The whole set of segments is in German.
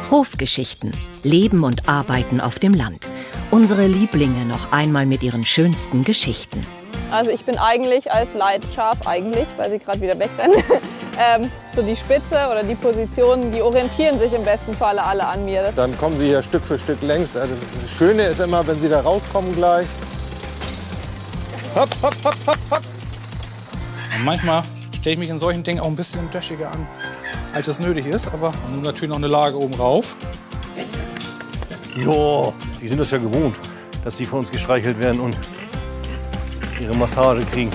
Hofgeschichten, Leben und Arbeiten auf dem Land. Unsere Lieblinge noch einmal mit ihren schönsten Geschichten. Also ich bin eigentlich als Leitschaf, weil sie gerade wieder wegrennen, so die Spitze oder die Positionen, die orientieren sich im besten Falle alle an mir. Dann kommen sie hier Stück für Stück längs. Also das Schöne ist immer, wenn sie da rauskommen gleich. Hopp, hopp, hopp, hopp, hopp. Und manchmal stelle ich mich in solchen Dingen auch ein bisschen döschiger an, als es nötig ist. Aber nun natürlich noch eine Lage oben rauf. Ja, die sind das ja gewohnt, dass die von uns gestreichelt werden und ihre Massage kriegen.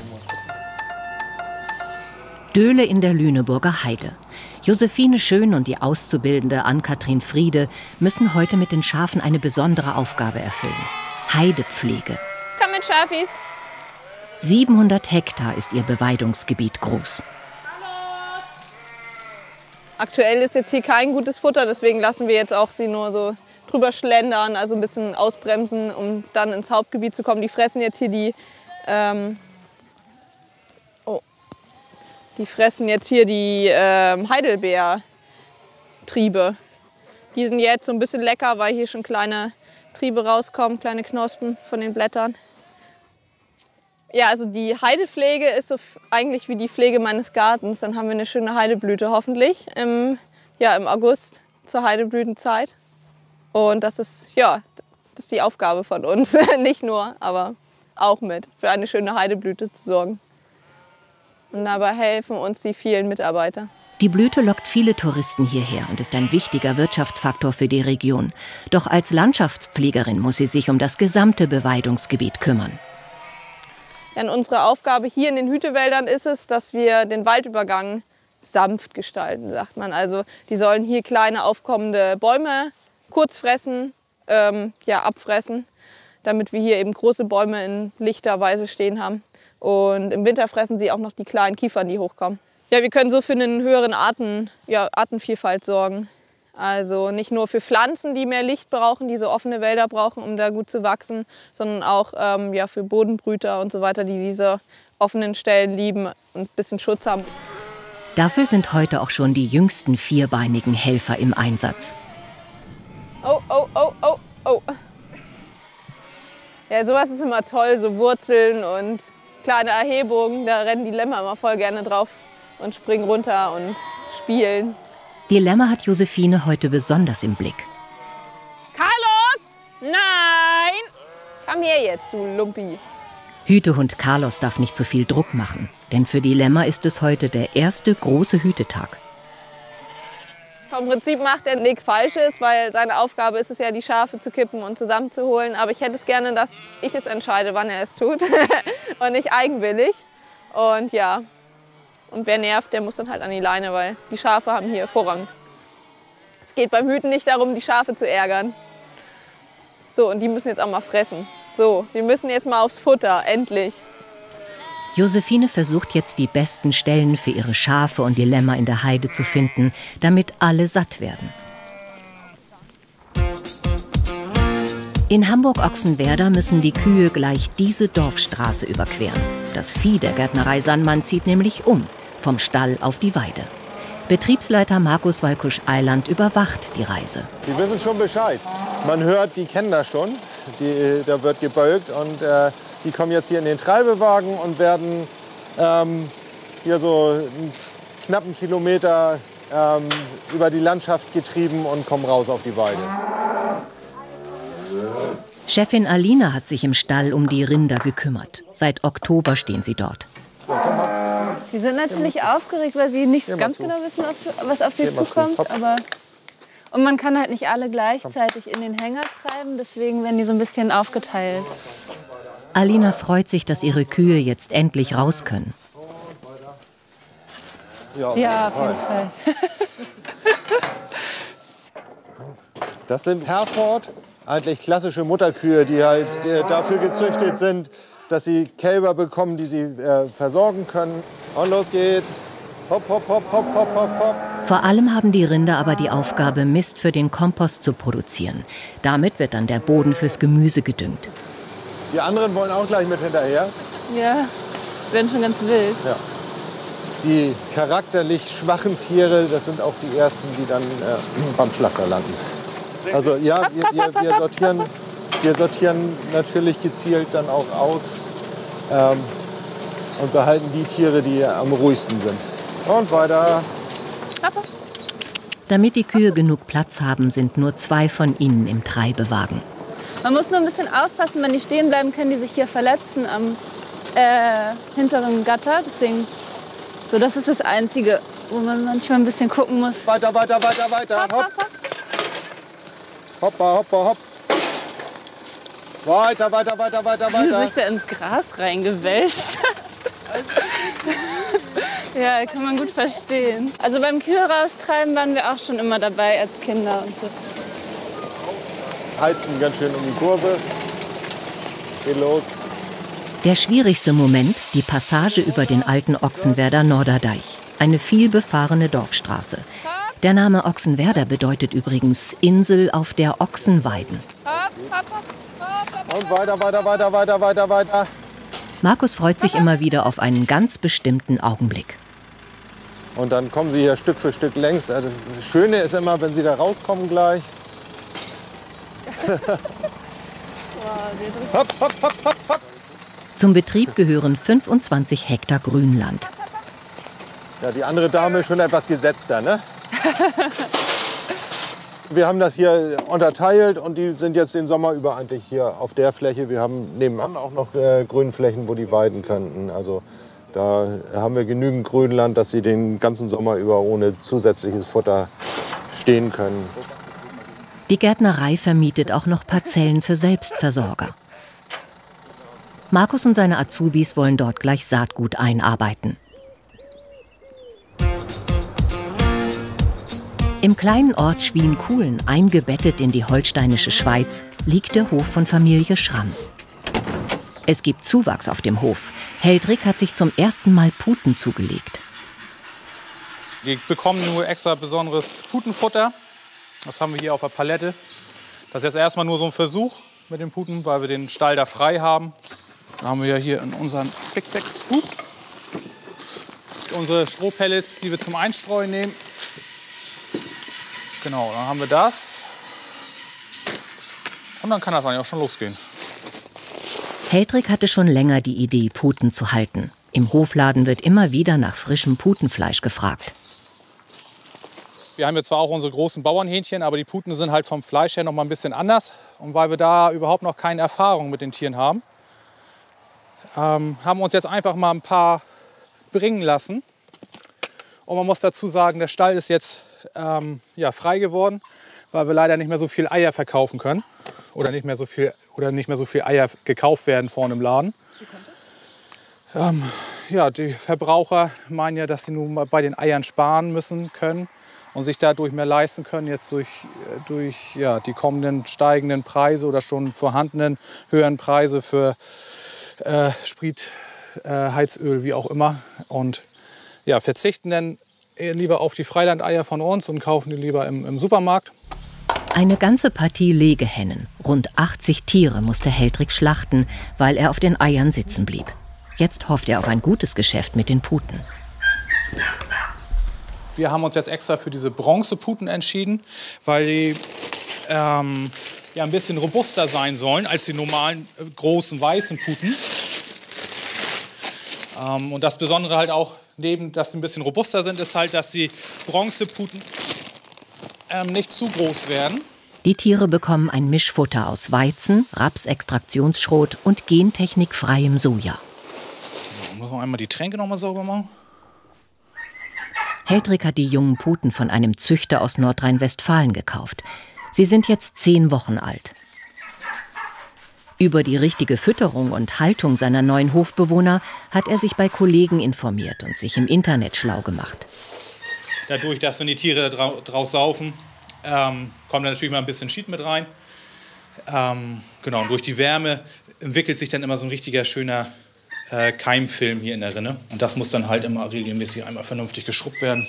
Döhle in der Lüneburger Heide. Josephine Schön und die Auszubildende Ann-Kathrin Friede müssen heute mit den Schafen eine besondere Aufgabe erfüllen. Heidepflege. Komm mit, Schafis. 700 Hektar ist ihr Beweidungsgebiet groß. Aktuell ist jetzt hier kein gutes Futter, deswegen lassen wir jetzt auch sie nur so drüber schlendern, also ein bisschen ausbremsen, um dann ins Hauptgebiet zu kommen. Die fressen jetzt hier die Heidelbeertriebe. Die sind jetzt so ein bisschen lecker, weil hier schon kleine Triebe rauskommen, kleine Knospen von den Blättern. Ja, also die Heidepflege ist so eigentlich wie die Pflege meines Gartens. Dann haben wir eine schöne Heideblüte hoffentlich im August zur Heideblütenzeit. Und das ist die Aufgabe von uns. Nicht nur, aber auch mit, für eine schöne Heideblüte zu sorgen. Und dabei helfen uns die vielen Mitarbeiter. Die Blüte lockt viele Touristen hierher und ist ein wichtiger Wirtschaftsfaktor für die Region. Doch als Landschaftspflegerin muss sie sich um das gesamte Beweidungsgebiet kümmern. Denn unsere Aufgabe hier in den Hütewäldern ist es, dass wir den Waldübergang sanft gestalten, sagt man. Also die sollen hier kleine aufkommende Bäume kurz fressen, abfressen, damit wir hier eben große Bäume in lichter Weise stehen haben. Und im Winter fressen sie auch noch die kleinen Kiefern, die hochkommen. Ja, wir können so für einen höheren Artenvielfalt sorgen. Also nicht nur für Pflanzen, die mehr Licht brauchen, die so offene Wälder brauchen, um da gut zu wachsen, sondern auch für Bodenbrüter und so weiter, die diese offenen Stellen lieben und ein bisschen Schutz haben. Dafür sind heute auch schon die jüngsten vierbeinigen Helfer im Einsatz. Oh, oh, oh, oh, oh. Ja, sowas ist immer toll, so Wurzeln und kleine Erhebungen. Da rennen die Lämmer immer voll gerne drauf und springen runter und spielen. Die Lämmer hat Josephine heute besonders im Blick. Carlos! Nein! Komm her jetzt, du Lumpi. Hütehund Carlos darf nicht zu viel Druck machen, denn für die Lämmer ist es heute der erste große Hütetag. Vom Prinzip macht er nichts Falsches, weil seine Aufgabe ist es ja, die Schafe zu kippen und zusammenzuholen. Aber ich hätte es gerne, dass ich es entscheide, wann er es tut und nicht eigenwillig. Und ja, und wer nervt, der muss dann halt an die Leine, weil die Schafe haben hier Vorrang. Es geht beim Hüten nicht darum, die Schafe zu ärgern. So, und die müssen jetzt auch mal fressen. So, wir müssen jetzt mal aufs Futter, endlich. Josephine versucht jetzt die besten Stellen für ihre Schafe und die Lämmer in der Heide zu finden, damit alle satt werden. In Hamburg-Ochsenwerder müssen die Kühe gleich diese Dorfstraße überqueren. Das Vieh der Gärtnerei Sandmann zieht nämlich um, vom Stall auf die Weide. Betriebsleiter Markus Walkusch-Eiland überwacht die Reise. Die wissen schon Bescheid. Man hört, die kennen das schon. Da wird gebölkt und die kommen jetzt hier in den Treibewagen und werden hier so einen knappen Kilometer über die Landschaft getrieben und kommen raus auf die Weide. Chefin Alina hat sich im Stall um die Rinder gekümmert. Seit Oktober stehen sie dort. Die sind natürlich aufgeregt, weil sie nicht ganz genau wissen, was auf sie zukommt. Und man kann halt nicht alle gleichzeitig in den Hänger treiben, deswegen werden die so ein bisschen aufgeteilt. Alina freut sich, dass ihre Kühe jetzt endlich raus können. Ja, auf jeden Fall. Das sind Hereford, eigentlich klassische Mutterkühe, die halt dafür gezüchtet sind, dass sie Kälber bekommen, die sie versorgen können. Und los geht's. Hopp, hopp, hopp, hopp, hopp, hopp, hopp. Vor allem haben die Rinder aber die Aufgabe, Mist für den Kompost zu produzieren. Damit wird dann der Boden fürs Gemüse gedüngt. Die anderen wollen auch gleich mit hinterher. Ja, werden schon ganz wild. Ja. die charakterlich schwachen Tiere, das sind auch die ersten, die dann beim Schlachter landen. Also ja, wir sortieren natürlich gezielt dann auch aus und behalten die Tiere, die am ruhigsten sind. Und weiter. Damit die Kühe genug Platz haben, sind nur 2 von ihnen im Treibewagen. Man muss nur ein bisschen aufpassen, wenn die stehen bleiben, können die sich hier verletzen am hinteren Gatter. Deswegen, so, das ist das Einzige, wo man manchmal ein bisschen gucken muss. Weiter, weiter, weiter, weiter. Hopp, hopp, hopp. Hoppa, hoppa, hopp. Weiter, weiter, weiter, weiter, Wie weiter. sich da ins Gras reingewälzt. Ja, kann man gut verstehen. Also beim Kühe raustreiben waren wir auch schon immer dabei als Kinder und so. Heizen ganz schön um die Kurve. Geht los. Der schwierigste Moment, die Passage über den alten Ochsenwerder Norderdeich. Eine vielbefahrene Dorfstraße. Der Name Ochsenwerder bedeutet übrigens Insel, auf der Ochsen weiden. Und weiter, weiter, weiter, weiter, weiter, weiter. Markus freut sich immer wieder auf einen ganz bestimmten Augenblick. Und dann kommen sie hier Stück für Stück längs. Das Schöne ist immer, wenn sie da rauskommen gleich. Hopp, hopp, hopp, hopp, hopp. Zum Betrieb gehören 25 Hektar Grünland. Ja, die andere Dame ist schon etwas gesetzter, ne? Wir haben das hier unterteilt und die sind jetzt den Sommer über eigentlich hier auf der Fläche. Wir haben nebenan auch noch Grünflächen, wo die weiden könnten. Also da haben wir genügend Grünland, dass sie den ganzen Sommer über ohne zusätzliches Futter stehen können. Die Gärtnerei vermietet auch noch Parzellen für Selbstversorger. Markus und seine Azubis wollen dort gleich Saatgut einarbeiten. Im kleinen Ort Schwienkuhlen, eingebettet in die holsteinische Schweiz, liegt der Hof von Familie Schramm. Es gibt Zuwachs auf dem Hof. Heldrik hat sich zum ersten Mal Puten zugelegt. Die bekommen nur extra besonderes Putenfutter. Das haben wir hier auf der Palette. Das ist jetzt erstmal nur so ein Versuch mit den Puten, weil wir den Stall da frei haben. Da haben wir ja hier in unseren Big Bag Scoop unsere Strohpellets, die wir zum Einstreuen nehmen. Genau, dann haben wir das. Und dann kann das eigentlich auch schon losgehen. Heldrik hatte schon länger die Idee, Puten zu halten. Im Hofladen wird immer wieder nach frischem Putenfleisch gefragt. Wir haben jetzt zwar auch unsere großen Bauernhähnchen, aber die Puten sind halt vom Fleisch her noch mal ein bisschen anders. Und weil wir da überhaupt noch keine Erfahrung mit den Tieren haben, haben wir uns jetzt einfach mal ein paar bringen lassen. Und man muss dazu sagen, der Stall ist jetzt frei geworden, weil wir leider nicht mehr so viel Eier verkaufen können. Oder nicht mehr so viel Eier gekauft werden vorne im Laden. Die Verbraucher meinen ja, dass sie nun mal bei den Eiern sparen müssen können und sich dadurch mehr leisten können, jetzt durch die kommenden steigenden Preise oder schon vorhandenen höheren Preise für Sprit, Heizöl, wie auch immer. Und ja, verzichten dann lieber auf die Freilandeier von uns und kaufen die lieber im Supermarkt. Eine ganze Partie Legehennen, rund 80 Tiere, musste Heldrik schlachten, weil er auf den Eiern sitzen blieb. Jetzt hofft er auf ein gutes Geschäft mit den Puten. Wir haben uns jetzt extra für diese Bronzeputen entschieden, weil die ein bisschen robuster sein sollen als die normalen großen weißen Puten. Und das Besondere halt auch, neben dass sie ein bisschen robuster sind, ist halt, dass die Bronzeputen nicht zu groß werden. Die Tiere bekommen ein Mischfutter aus Weizen, Rapsextraktionsschrot und gentechnikfreiem Soja. So, müssen wir einmal die Tränke noch mal sauber machen. Heldrik hat die jungen Puten von einem Züchter aus Nordrhein-Westfalen gekauft. Sie sind jetzt 10 Wochen alt. Über die richtige Fütterung und Haltung seiner neuen Hofbewohner hat er sich bei Kollegen informiert und sich im Internet schlau gemacht. Dadurch, dass wenn die Tiere draus saufen, kommt da natürlich mal ein bisschen Schied mit rein. Und durch die Wärme entwickelt sich dann immer so ein richtiger schöner Keimfilm hier in der Rinne. Und das muss dann halt immer regelmäßig einmal vernünftig geschrubbt werden.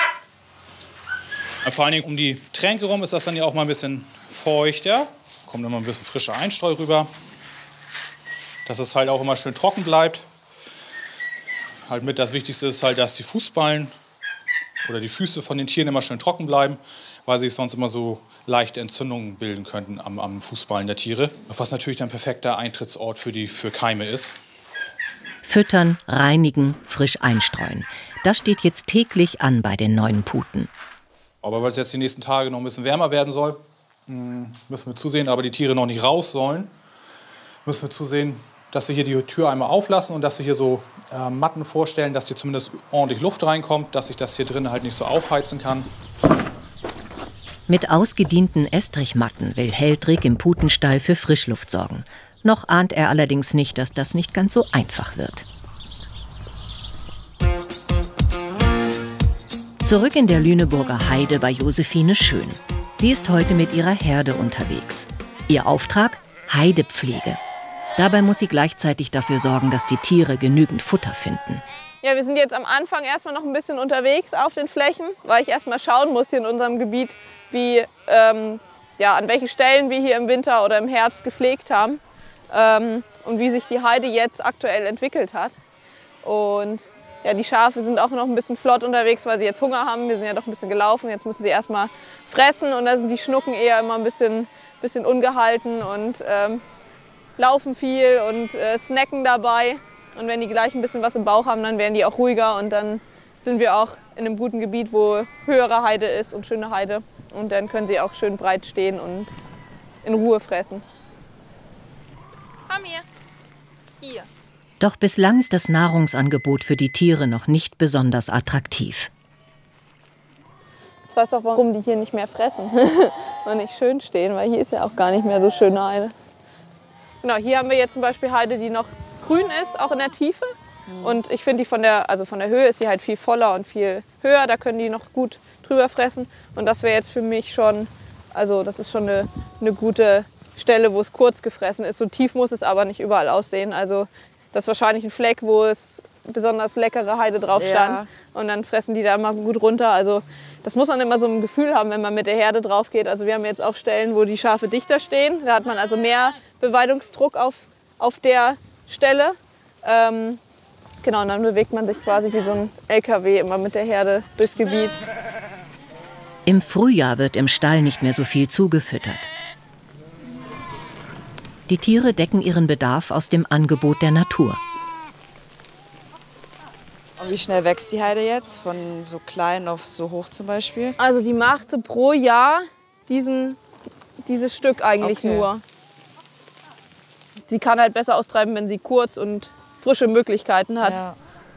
Vor allen Dingen um die Tränke rum ist das dann ja auch mal ein bisschen feuchter. Kommt immer ein bisschen frischer Einstreu rüber. Dass es halt auch immer schön trocken bleibt. Halt mit das Wichtigste ist halt, dass die Fußballen oder die Füße von den Tieren immer schön trocken bleiben, weil sich sonst immer so leichte Entzündungen bilden könnten am Fußballen der Tiere. Was natürlich dann ein perfekter Eintrittsort für Keime ist. Füttern, reinigen, frisch einstreuen. Das steht jetzt täglich an bei den neuen Puten. Aber weil es jetzt die nächsten Tage noch ein bisschen wärmer werden soll, müssen wir zusehen, aber die Tiere noch nicht raus sollen, müssen wir zusehen, dass wir hier die Tür einmal auflassen und dass wir hier so Matten vorstellen, dass hier zumindest ordentlich Luft reinkommt, dass sich das hier drin halt nicht so aufheizen kann. Mit ausgedienten Estrichmatten will Heldrik im Putenstall für Frischluft sorgen. Noch ahnt er allerdings nicht, dass das nicht ganz so einfach wird. Zurück in der Lüneburger Heide bei Josephine Schön. Sie ist heute mit ihrer Herde unterwegs. Ihr Auftrag? Heidepflege. Dabei muss sie gleichzeitig dafür sorgen, dass die Tiere genügend Futter finden. Ja, wir sind jetzt am Anfang erstmal noch ein bisschen unterwegs auf den Flächen, weil ich erstmal schauen muss hier in unserem Gebiet, wie, an welchen Stellen wir hier im Winter oder im Herbst gepflegt haben und wie sich die Heide jetzt aktuell entwickelt hat. Und ja, die Schafe sind auch noch ein bisschen flott unterwegs, weil sie jetzt Hunger haben. Wir sind ja doch ein bisschen gelaufen, jetzt müssen sie erstmal fressen und da sind die Schnucken eher immer ein bisschen ungehalten und laufen viel und snacken dabei. Und wenn die gleich ein bisschen was im Bauch haben, dann werden die auch ruhiger und dann sind wir auch in einem guten Gebiet, wo höhere Heide ist und schöne Heide. Und dann können sie auch schön breit stehen und in Ruhe fressen. Komm hier. Hier. Doch bislang ist das Nahrungsangebot für die Tiere noch nicht besonders attraktiv. Jetzt weißt du auch, warum die hier nicht mehr fressen und nicht schön stehen, weil hier ist ja auch gar nicht mehr so schöne Heide. Genau, hier haben wir jetzt zum Beispiel Heide, die noch grün ist, auch in der Tiefe. Und ich finde, die von der Höhe ist sie halt viel voller und viel höher. Da können die noch gut drüber fressen. Und das wäre jetzt für mich schon, also das ist schon eine gute Stelle, wo es kurz gefressen ist. So tief muss es aber nicht überall aussehen. Also das ist wahrscheinlich ein Fleck, wo es besonders leckere Heide drauf stand. Ja. Und dann fressen die da immer gut runter. Also das muss man immer so ein Gefühl haben, wenn man mit der Herde drauf geht. Also wir haben jetzt auch Stellen, wo die Schafe dichter stehen. Da hat man also mehr Beweidungsdruck auf der Stelle. Genau, und dann bewegt man sich quasi wie so ein LKW immer mit der Herde durchs Gebiet. Im Frühjahr wird im Stall nicht mehr so viel zugefüttert. Die Tiere decken ihren Bedarf aus dem Angebot der Natur. Und wie schnell wächst die Heide jetzt? Von so klein auf so hoch zum Beispiel? Also die macht so pro Jahr dieses Stück eigentlich nur. Sie kann halt besser austreiben, wenn sie kurz und frische Möglichkeiten hat. Ja.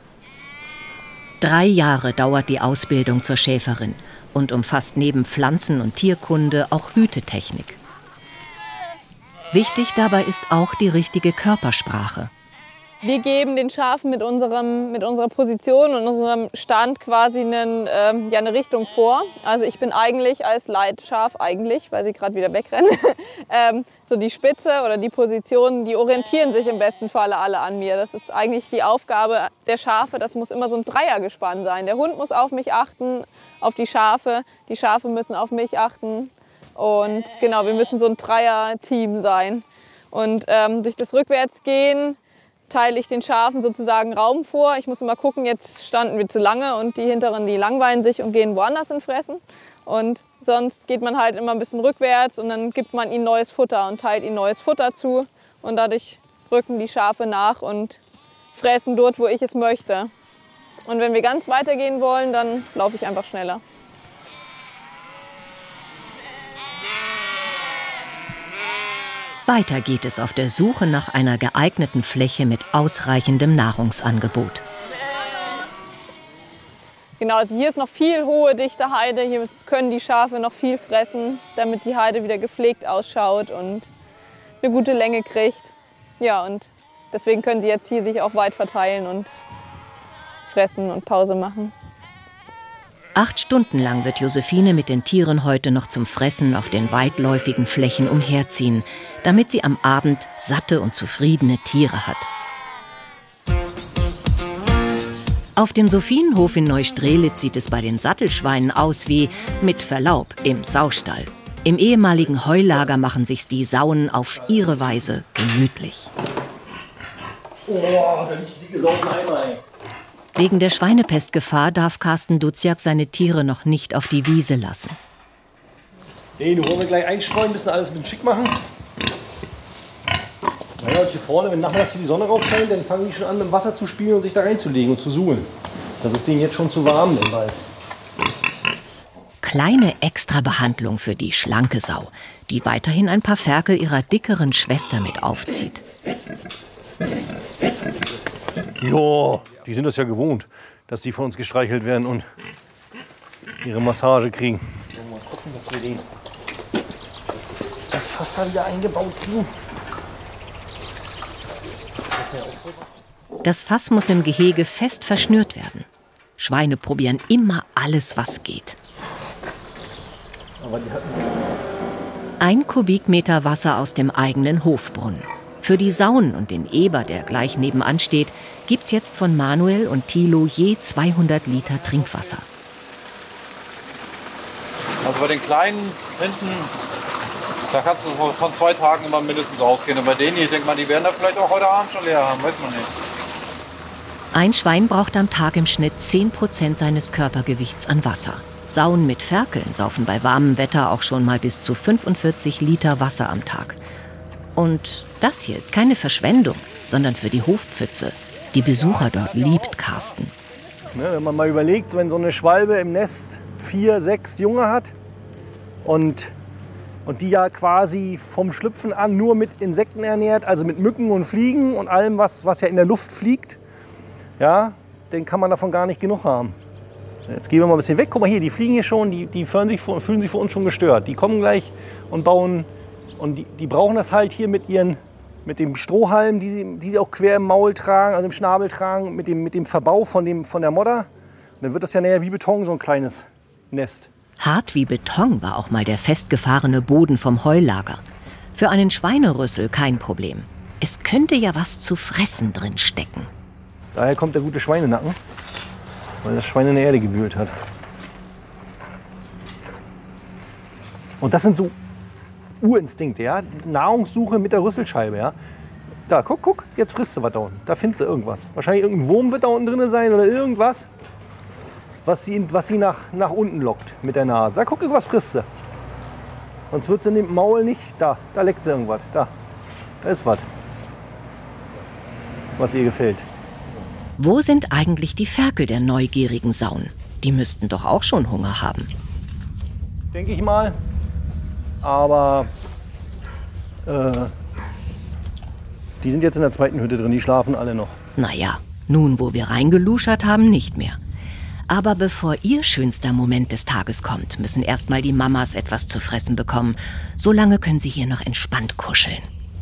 3 Jahre dauert die Ausbildung zur Schäferin und umfasst neben Pflanzen- und Tierkunde auch Hütetechnik. Wichtig dabei ist auch die richtige Körpersprache. Wir geben den Schafen mit unserer Position und unserem Stand quasi eine Richtung vor. Also ich bin eigentlich als Leitschaf, weil sie gerade wieder wegrennen, so die Spitze oder die Positionen, die orientieren sich im besten Falle alle an mir. Das ist eigentlich die Aufgabe der Schafe. Das muss immer so ein Dreiergespann sein. Der Hund muss auf mich achten, auf die Schafe müssen auf mich achten. Und genau, wir müssen so ein Dreier-Team sein. Und durch das Rückwärtsgehen teile ich den Schafen sozusagen Raum vor. Ich muss immer gucken, jetzt standen wir zu lange und die Hinteren, die langweilen sich und gehen woanders hin fressen. Und sonst geht man halt immer ein bisschen rückwärts und dann gibt man ihnen neues Futter und teilt ihnen neues Futter zu. Und dadurch rücken die Schafe nach und fressen dort, wo ich es möchte. Und wenn wir ganz weitergehen wollen, dann laufe ich einfach schneller. Weiter geht es auf der Suche nach einer geeigneten Fläche mit ausreichendem Nahrungsangebot. Genau, also hier ist noch viel hohe, dichte Heide. Hier können die Schafe noch viel fressen, damit die Heide wieder gepflegt ausschaut und eine gute Länge kriegt. Ja, und deswegen können sie jetzt hier sich auch weit verteilen und fressen und Pause machen. 8 Stunden lang wird Josephine mit den Tieren heute noch zum Fressen auf den weitläufigen Flächen umherziehen, damit sie am Abend satte und zufriedene Tiere hat. Auf dem Sophienhof in Neustrelitz sieht es bei den Sattelschweinen aus wie, mit Verlaub, im Saustall. Im ehemaligen Heulager machen sich's die Sauen auf ihre Weise gemütlich. Oh, da liegt die gesauten Eimer, ey. Wegen der Schweinepestgefahr darf Carsten Duziak seine Tiere noch nicht auf die Wiese lassen. Nee, du wollen wir gleich einstreuen, müssen alles mit schick machen. Naja, und hier vorne, wenn nachmittags die Sonne raufscheint, dann fangen die schon an, im Wasser zu spielen und sich da reinzulegen und zu suhlen. Das ist denen jetzt schon zu warm im Wald. Kleine Extrabehandlung für die schlanke Sau, die weiterhin ein paar Ferkel ihrer dickeren Schwester mit aufzieht. Ja, die sind das ja gewohnt, dass die von uns gestreichelt werden und ihre Massage kriegen. Mal gucken, dass wir das Fass da wieder eingebaut kriegen. Das Fass muss im Gehege fest verschnürt werden. Schweine probieren immer alles, was geht. 1 Kubikmeter Wasser aus dem eigenen Hofbrunnen. Für die Sauen und den Eber, der gleich nebenan steht, gibt's jetzt von Manuel und Thilo je 200 Liter Trinkwasser. Also bei den kleinen hinten, da kannst du von 2 Tagen immer mindestens ausgehen. Und bei denen hier, ich denke mal, die werden da vielleicht auch heute Abend schon leer haben, weiß man nicht. Ein Schwein braucht am Tag im Schnitt 10% seines Körpergewichts an Wasser. Sauen mit Ferkeln saufen bei warmem Wetter auch schon mal bis zu 45 Liter Wasser am Tag. Und das hier ist keine Verschwendung, sondern für die Hofpfütze. Die Besucher dort liebt Carsten. Wenn man mal überlegt, wenn so eine Schwalbe im Nest 4, 6 Junge hat und die ja quasi vom Schlüpfen an nur mit Insekten ernährt, also mit Mücken und Fliegen und allem, was ja in der Luft fliegt, ja, dann kann man davon gar nicht genug haben. Jetzt gehen wir mal ein bisschen weg. Guck mal hier, die fliegen hier schon, die fühlen sich für uns schon gestört. Die kommen gleich und bauen, und die brauchen das halt hier mit dem Strohhalm, die sie auch quer im Maul tragen, also im Schnabel tragen, mit dem Verbau von der Modder. Und dann wird das ja näher wie Beton, so ein kleines Nest. Hart wie Beton war auch mal der festgefahrene Boden vom Heulager. Für einen Schweinerüssel kein Problem. Es könnte ja was zu fressen drin stecken. Daher kommt der gute Schweinenacken, weil das Schwein in der Erde gewühlt hat. Und das sind so Urinstinkte, ja? Nahrungssuche mit der Rüsselscheibe. Ja? Da, guck, jetzt frisst du was da unten. Da findest du irgendwas. Wahrscheinlich irgendein Wurm wird da unten drin sein oder irgendwas, was sie nach unten lockt mit der Nase. Da guck, irgendwas frisst sie. Sonst wird sie in dem Maul nicht. Da leckt sie irgendwas. Da ist was ihr gefällt. Wo sind eigentlich die Ferkel der neugierigen Sauen? Die müssten doch auch schon Hunger haben. Denke ich mal. Aber die sind jetzt in der zweiten Hütte drin, die schlafen alle noch. Naja, nun wo wir reingeluschert haben, nicht mehr. Aber bevor ihr schönster Moment des Tages kommt, müssen erstmal die Mamas etwas zu fressen bekommen. Solange können sie hier noch entspannt kuscheln.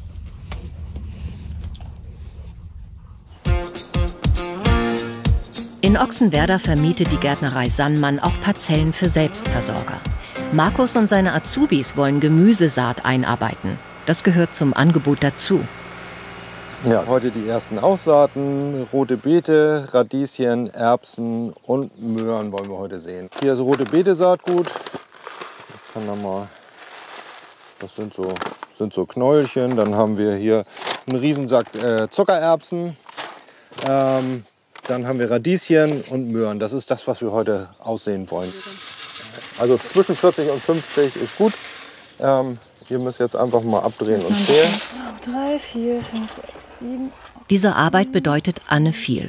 In Ochsenwerder vermietet die Gärtnerei Sandmann auch Parzellen für Selbstversorger. Markus und seine Azubis wollen Gemüsesaat einarbeiten. Das gehört zum Angebot dazu. Ja, heute die ersten Aussaaten. Rote Beete, Radieschen, Erbsen und Möhren wollen wir heute sehen. Hier ist rote Beete-Saatgut. Ich kann da mal, das sind so Knäuelchen. Dann haben wir hier einen Riesensack Zuckererbsen. Dann haben wir Radieschen und Möhren. Das ist das, was wir heute aussehen wollen. Also zwischen 40 und 50 ist gut. Ihr müsst jetzt einfach mal abdrehen und zählen. 3, 4, 5, 6, 7. Diese Arbeit bedeutet Anne viel.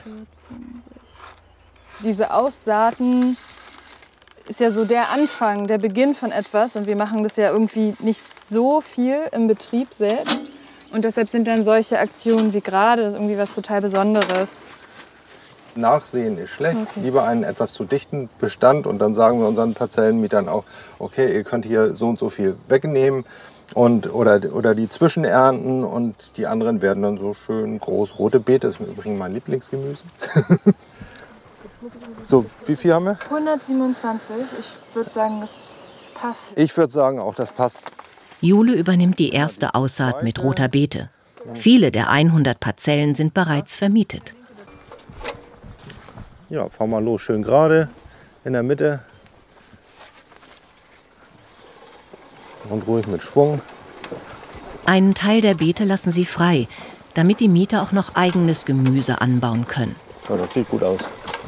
Diese Aussaaten ist ja so der Anfang, der Beginn von etwas. Und wir machen das ja irgendwie nicht so viel im Betrieb selbst. Und deshalb sind dann solche Aktionen wie gerade irgendwie was total Besonderes. Nachsehen ist schlecht. Okay. Lieber einen etwas zu dichten Bestand und dann sagen wir unseren Parzellenmietern auch, okay, ihr könnt hier so und so viel wegnehmen oder die Zwischenernten und die anderen werden dann so schön groß. Rote Beete ist übrigens mein Lieblingsgemüse. So, wie viel haben wir? 127. Ich würde sagen, das passt. Ich würde sagen, auch das passt. Jule übernimmt die erste Aussaat mit roter Beete. Viele der 100 Parzellen sind bereits vermietet. Ja, fahr mal los, schön gerade in der Mitte. Und ruhig mit Schwung. Einen Teil der Beete lassen sie frei, damit die Mieter auch noch eigenes Gemüse anbauen können. Ja, das sieht gut aus.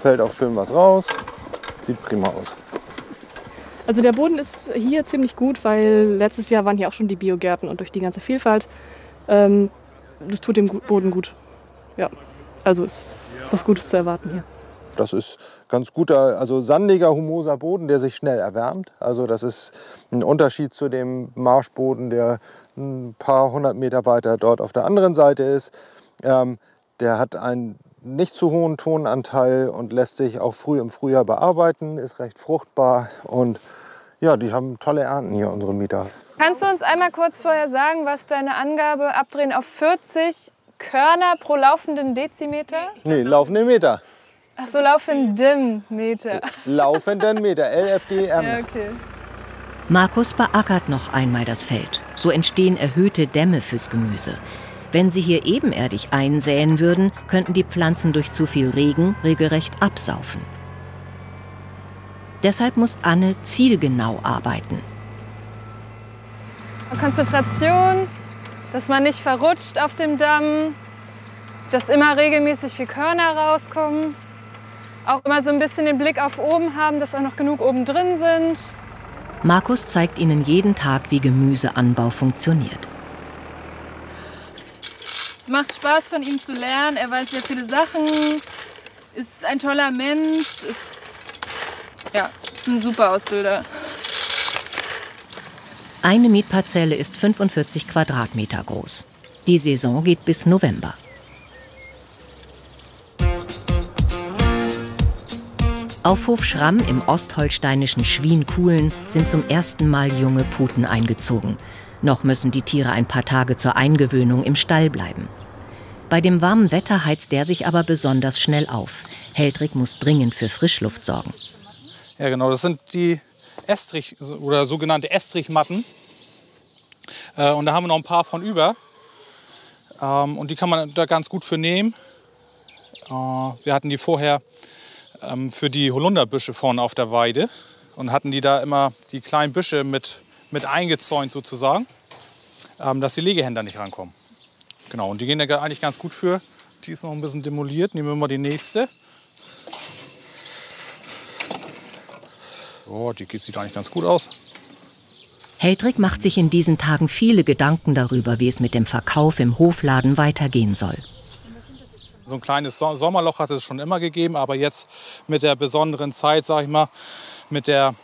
Fällt auch schön was raus. Sieht prima aus. Also der Boden ist hier ziemlich gut, weil letztes Jahr waren hier auch schon die Biogärten und durch die ganze Vielfalt, das tut dem Boden gut. Ja, also ist was Gutes zu erwarten hier. Das ist ganz guter, also sandiger, humoser Boden, der sich schnell erwärmt. Also das ist ein Unterschied zu dem Marschboden, der ein paar hundert Meter weiter dort auf der anderen Seite ist. Der hat einen nicht zu hohen Tonanteil und lässt sich auch früh im Frühjahr bearbeiten, ist recht fruchtbar und ja, die haben tolle Ernten hier, unsere Mieter. Kannst du uns einmal kurz vorher sagen, was deine Angabe abdrehen auf 40 Körner pro laufenden Dezimeter? Nee, laufenden Meter. Ach so, laufenden Meter. Laufenden Meter, LFDM. Ja, okay. Markus beackert noch einmal das Feld. So entstehen erhöhte Dämme fürs Gemüse. Wenn sie hier ebenerdig einsäen würden, könnten die Pflanzen durch zu viel Regen regelrecht absaufen. Deshalb muss Anne zielgenau arbeiten. Konzentration, dass man nicht verrutscht auf dem Damm, dass immer regelmäßig viel Körner rauskommen. Auch immer so ein bisschen den Blick auf oben haben, dass auch noch genug oben drin sind. Markus zeigt ihnen jeden Tag, wie Gemüseanbau funktioniert. Es macht Spaß, von ihm zu lernen. Er weiß sehr viele Sachen, ist ein toller Mensch, ist ein super Ausbilder. Eine Mietparzelle ist 45 Quadratmeter groß. Die Saison geht bis November. Auf Hof Schramm im ostholsteinischen Schwienkuhlen sind zum ersten Mal junge Puten eingezogen. Noch müssen die Tiere ein paar Tage zur Eingewöhnung im Stall bleiben. Bei dem warmen Wetter heizt der sich aber besonders schnell auf. Heldrik muss dringend für Frischluft sorgen. Ja genau, das sind die Estrich oder sogenannte Estrichmatten. Und da haben wir noch ein paar von über. Und die kann man da ganz gut für nehmen. Wir hatten die vorher für die Holunderbüsche vorne auf der Weide und hatten die da immer die kleinen Büsche mit eingezäunt sozusagen, dass die Legehänder nicht rankommen. Genau, und die gehen da eigentlich ganz gut für. Die ist noch ein bisschen demoliert. Nehmen wir mal die nächste. Oh, die sieht eigentlich ganz gut aus. Heldrik macht sich in diesen Tagen viele Gedanken darüber, wie es mit dem Verkauf im Hofladen weitergehen soll. So ein kleines Sommerloch hat es schon immer gegeben, aber jetzt mit der besonderen Zeit, sag ich mal, mit den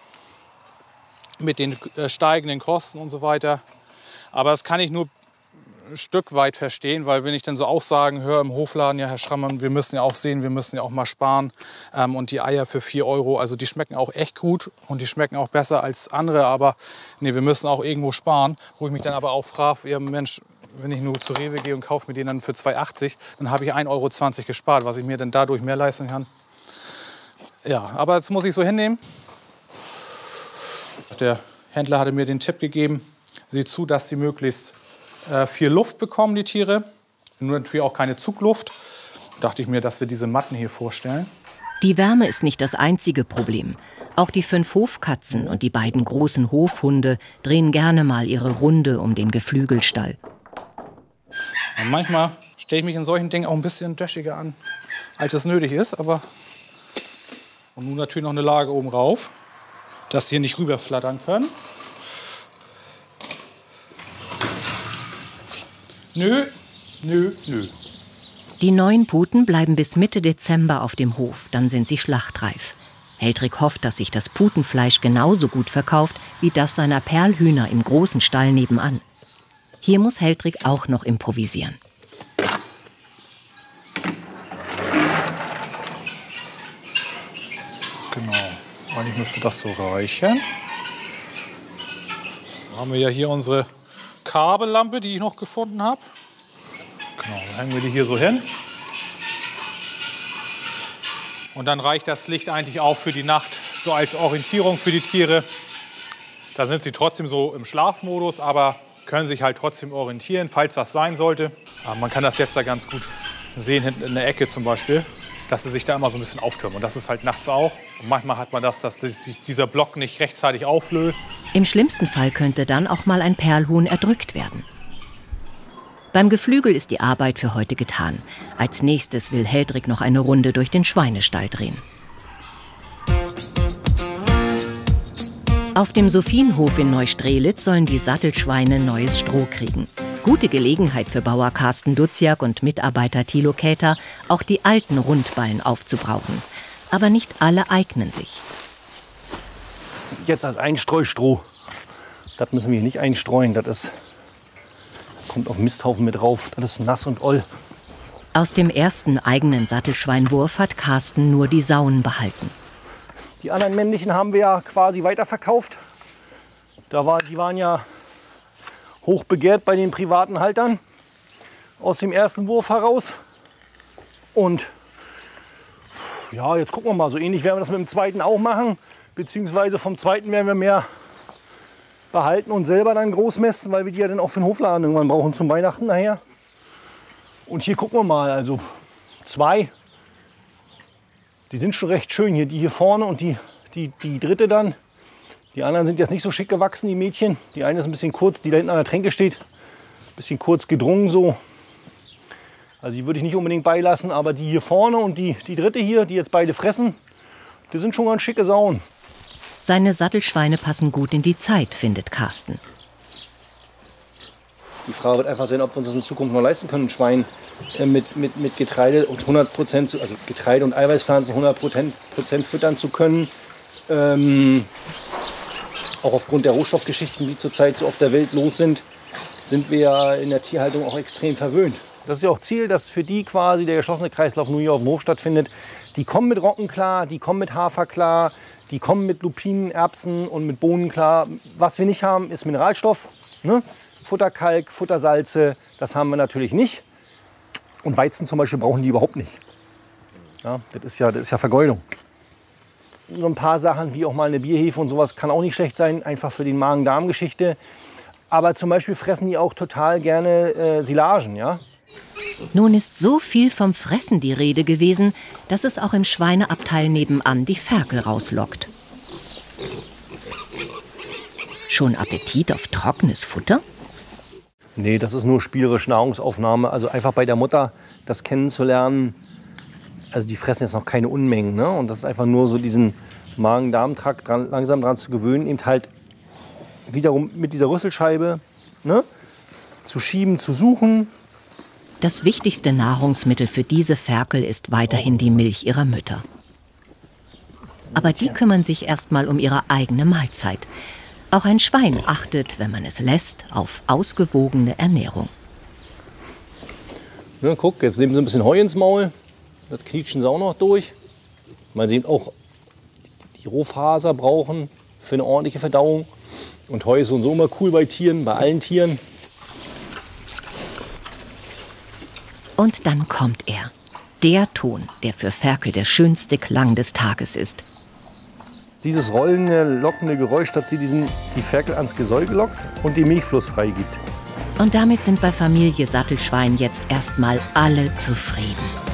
steigenden Kosten und so weiter. Aber das kann ich nur ein Stück weit verstehen, weil wenn ich dann so Aussagen höre im Hofladen, ja Herr Schrammann, wir müssen ja auch sehen, wir müssen ja auch mal sparen. Und die Eier für 4 €, also die schmecken auch echt gut und die schmecken auch besser als andere, aber nee, wir müssen auch irgendwo sparen. Wo ich mich dann aber auch frage, ja Mensch, wenn ich nur zu Rewe gehe und kaufe mir den dann für 2,80 €, dann habe ich 1,20 € gespart, was ich mir dann dadurch mehr leisten kann. Ja, aber das muss ich so hinnehmen. Der Händler hatte mir den Tipp gegeben, sieh zu, dass sie möglichst viel Luft bekommen, die Tiere. Nur natürlich auch keine Zugluft. Da dachte ich mir, dass wir diese Matten hier vorstellen. Die Wärme ist nicht das einzige Problem. Auch die 5 Hofkatzen und die beiden großen Hofhunde drehen gerne mal ihre Runde um den Geflügelstall. Und manchmal stelle ich mich in solchen Dingen auch ein bisschen döschiger an, als es nötig ist. Aber und nun natürlich noch eine Lage oben rauf, dass sie hier nicht rüberflattern können. Nö, nö, nö. Die 9 Puten bleiben bis Mitte Dezember auf dem Hof, dann sind sie schlachtreif. Heldrik hofft, dass sich das Putenfleisch genauso gut verkauft wie das seiner Perlhühner im großen Stall nebenan. Hier muss Heldrik auch noch improvisieren. Genau, eigentlich müsste das so reichen. Dann haben wir ja hier unsere Kabellampe, die ich noch gefunden habe. Genau, dann hängen wir die hier so hin. Und dann reicht das Licht eigentlich auch für die Nacht, so als Orientierung für die Tiere. Da sind sie trotzdem so im Schlafmodus, aber können sich halt trotzdem orientieren, falls was sein sollte. Aber man kann das jetzt da ganz gut sehen, hinten in der Ecke zum Beispiel, dass sie sich da immer so ein bisschen auftürmen. Und das ist halt nachts auch. Und manchmal hat man das, dass sich dieser Block nicht rechtzeitig auflöst. Im schlimmsten Fall könnte dann auch mal ein Perlhuhn erdrückt werden. Beim Geflügel ist die Arbeit für heute getan. Als nächstes will Heldrik noch eine Runde durch den Schweinestall drehen. Auf dem Sophienhof in Neustrelitz sollen die Sattelschweine neues Stroh kriegen. Gute Gelegenheit für Bauer Carsten Duziak und Mitarbeiter Thilo Käther, auch die alten Rundballen aufzubrauchen. Aber nicht alle eignen sich. Jetzt als Einstreustroh. Das müssen wir hier nicht einstreuen. Das kommt auf Misthaufen mit drauf. Das ist nass und oll. Aus dem ersten eigenen Sattelschweinwurf hat Carsten nur die Sauen behalten. Die anderen männlichen haben wir ja quasi weiterverkauft. Die waren ja hoch begehrt bei den privaten Haltern aus dem ersten Wurf heraus. Und ja, jetzt gucken wir mal. So ähnlich werden wir das mit dem zweiten auch machen. Beziehungsweise vom zweiten werden wir mehr behalten und selber dann groß mästen, weil wir die ja dann auch für den Hofladen irgendwann brauchen zum Weihnachten nachher. Und hier gucken wir mal, also 2. Die sind schon recht schön hier, die hier vorne und die dritte dann. Die anderen sind jetzt nicht so schick gewachsen, die Mädchen. Die eine ist ein bisschen kurz, die da hinten an der Tränke steht. Ein bisschen kurz gedrungen so. Also die würde ich nicht unbedingt beilassen, aber die hier vorne und die dritte hier, die jetzt beide fressen, die sind schon ganz schicke Sauen. Seine Sattelschweine passen gut in die Zeit, findet Carsten. Die Frage wird einfach sein, ob wir uns das in Zukunft noch leisten können, ein Schwein mit Getreide und 100%, also Getreide und Eiweißpflanzen 100% füttern zu können. Auch aufgrund der Rohstoffgeschichten, die zurzeit so auf der Welt los sind, sind wir ja in der Tierhaltung auch extrem verwöhnt. Das ist ja auch Ziel, dass für die quasi der geschlossene Kreislauf nur hier auf dem Hof stattfindet. Die kommen mit Roggen klar, die kommen mit Hafer klar, die kommen mit Lupinen, Erbsen und mit Bohnen klar. Was wir nicht haben, ist Mineralstoff, ne? Futterkalk, Futtersalze, das haben wir natürlich nicht. Und Weizen zum Beispiel brauchen die überhaupt nicht. Ja, das ist ja Vergeudung. So ein paar Sachen wie auch mal eine Bierhefe und sowas kann auch nicht schlecht sein, einfach für die Magen-Darm-Geschichte. Aber zum Beispiel fressen die auch total gerne Silagen, ja. Nun ist so viel vom Fressen die Rede gewesen, dass es auch im Schweineabteil nebenan die Ferkel rauslockt. Schon Appetit auf trockenes Futter? Nee, das ist nur spielerische Nahrungsaufnahme. Also einfach bei der Mutter das kennenzulernen. Also die fressen jetzt noch keine Unmengen, ne? Und das ist einfach nur so diesen Magen-Darm-Trakt langsam dran zu gewöhnen, eben halt wiederum mit dieser Rüsselscheibe, ne? Zu schieben, zu suchen. Das wichtigste Nahrungsmittel für diese Ferkel ist weiterhin die Milch ihrer Mütter. Aber die kümmern sich erstmal um ihre eigene Mahlzeit. Auch ein Schwein achtet, wenn man es lässt, auf ausgewogene Ernährung. Ja, guck, jetzt nehmen sie ein bisschen Heu ins Maul. Das knietschen sie auch noch durch. Man sieht auch, die Rohfaser brauchen für eine ordentliche Verdauung. Und Heu ist so und so immer cool bei Tieren, bei allen Tieren. Und dann kommt er. Der Ton, der für Ferkel der schönste Klang des Tages ist. Dieses rollende, lockende Geräusch, das sie die Ferkel ans Gesäuge lockt und den Milchfluss freigibt. Und damit sind bei Familie Sattelschwein jetzt erstmal alle zufrieden.